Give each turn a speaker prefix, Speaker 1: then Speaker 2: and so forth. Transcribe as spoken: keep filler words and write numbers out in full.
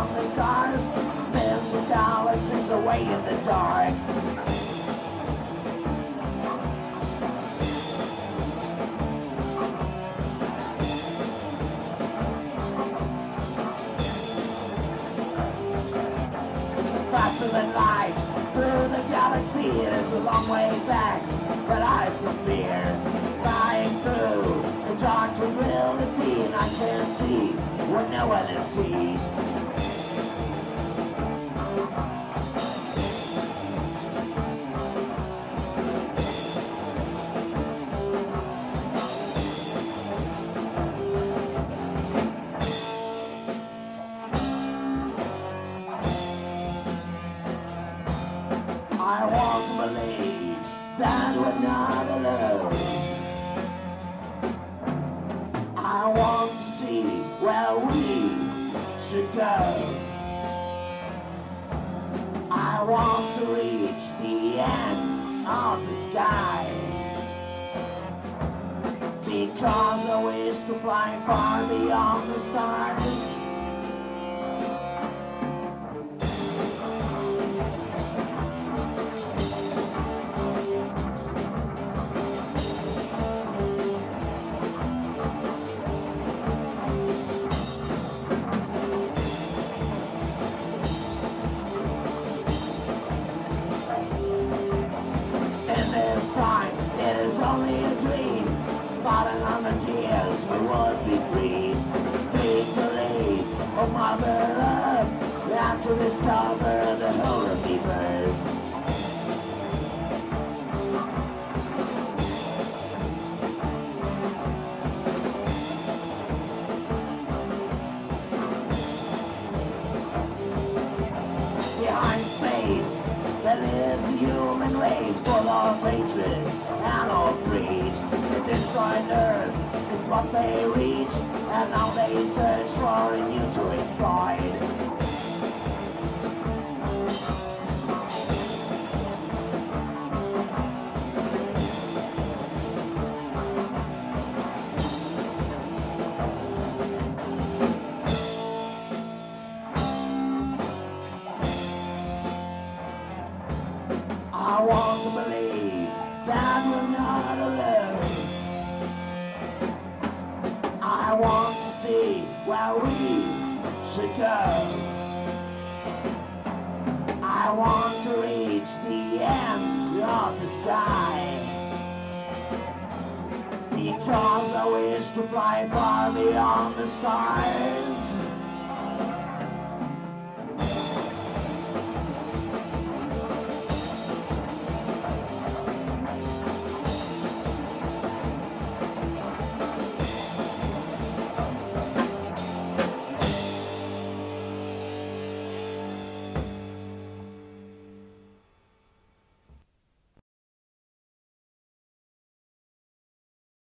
Speaker 1: beyond the stars, millions of galaxies away in the dark. Faster than light, through the galaxy, it is a long way back, but I've no fear. Flying through the dark tranquility, and I can't see what no one has seen. I want to believe that we're not alone. I want to see where we should go. I want to reach the end of the sky, because I wish to fly far beyond the stars. Time, it is only a dream. About a hundred years we would be free, free to leave, oh Mother Earth, and to discover the whole universe. Behind space, there lives a human race full of hatred and of greed. The destroyed earth is what they reach, and now they search for a new to exploit. I want to believe that we're not alone. I want to see where we should go. I want to reach the end of the sky, because I wish to fly far beyond the stars.